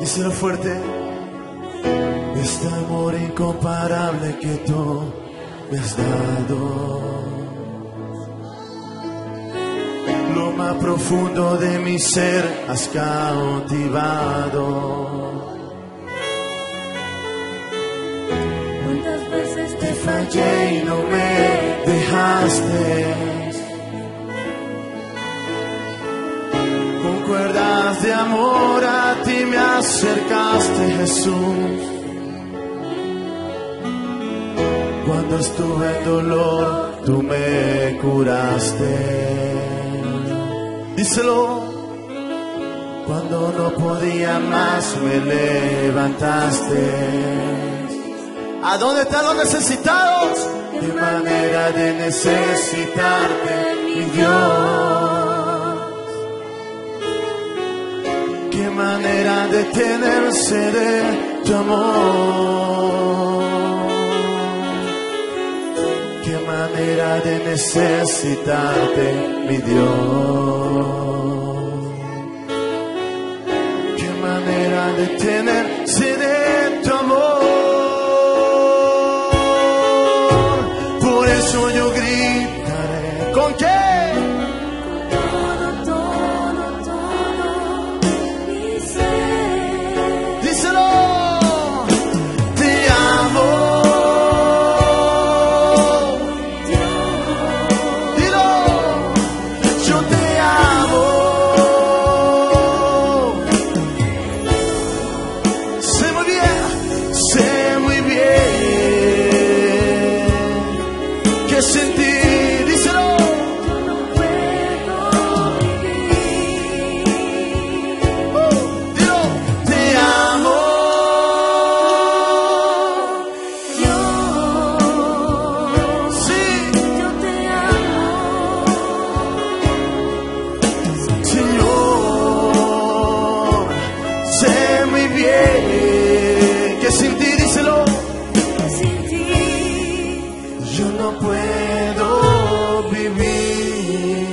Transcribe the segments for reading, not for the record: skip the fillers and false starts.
Díselo fuerte. Este amor incomparable que tú me has dado, lo más profundo de mi ser has cautivado. ¿Cuántas veces te Fallé y no me dejaste, con cuerdas de amor a ti me acercaste, Jesús. Cuando estuve en dolor, tú me curaste. Díselo. Cuando no podía más, me levantaste. ¿A dónde están los necesitados? Qué manera de necesitarte, mi Dios. Qué manera de tenerse de tu amor. Qué manera de necesitarte, mi Dios. Qué manera de tenerse de tu amor. Por eso yo gritaré. ¿Con qué? mi ser. Díselo. Te amo. Dilo. Yo te amo. Sé muy bien que sin ti, díselo. No puedo vivir. Dilo. Te amo. Sí, Yo te amo. Señor. Sé muy bien que sin ti, díselo. Sin ti Yo no puedo vivir.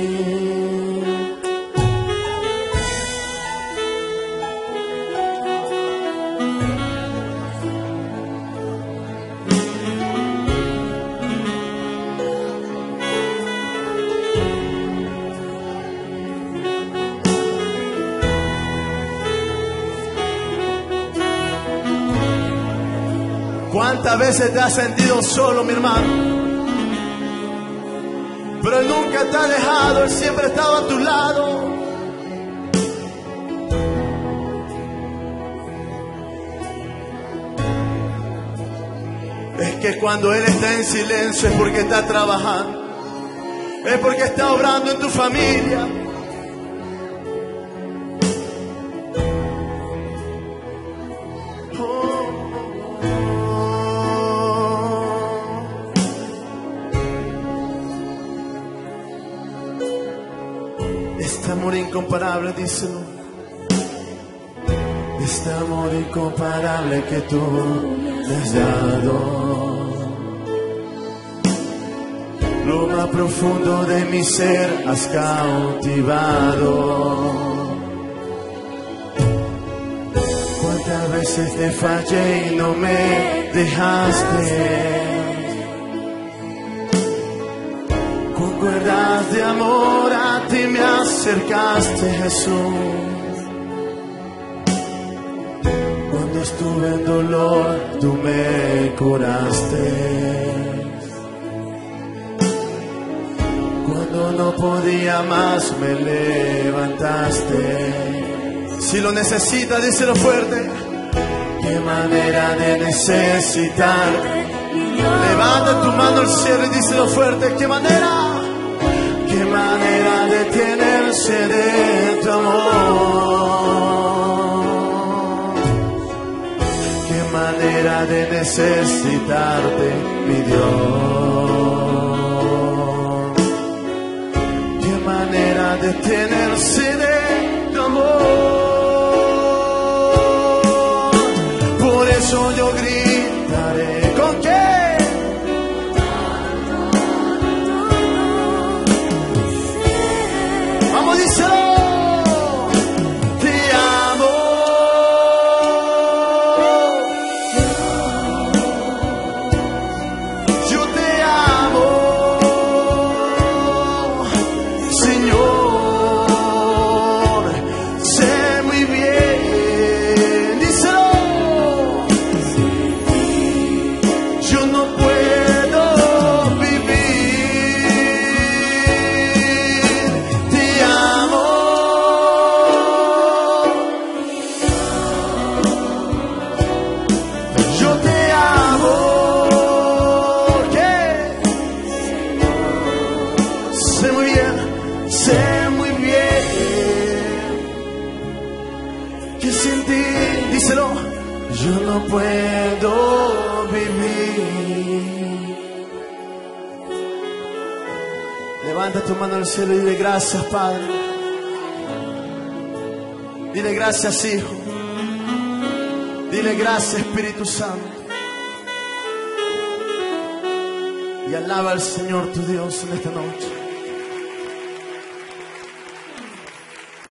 ¿Cuántas veces te has sentido solo, mi hermano? Pero Él nunca te ha dejado, Él siempre estaba a tu lado. Es que cuando Él está en silencio es porque está trabajando, es porque está obrando en tu familia. Este amor incomparable, díselo. Este amor incomparable que tú me has dado, lo más profundo de mi ser has cautivado. Cuántas veces te fallé y no me dejaste, con cuerdas de amor a ti me acercaste, Jesús. Cuando estuve en dolor, tú me curaste. Cuando no podía más, me levantaste. Si lo necesitas, díselo fuerte. Qué manera de necesitarte. Levanta tu mano al cielo y díselo fuerte. Qué manera de tenerse de tu amor. Qué manera de necesitarte, mi Dios. Qué manera de tenerse de tu amor. Por eso yo gritaré. ¿Con qué? Vamos, díselo. Te amo. sé muy bien que sin ti, díselo, yo no puedo vivir. Levanta tu mano al cielo y dile gracias, Padre. Dile gracias, Hijo. Dile gracias, Espíritu Santo. Y alaba al Señor tu Dios en esta noche.